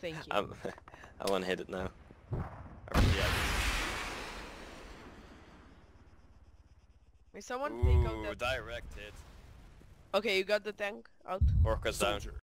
Thank you. I want to hit it now. Yeah. May someone take out Ooh, that... direct hit. Okay, you got the tank out? Orca's down.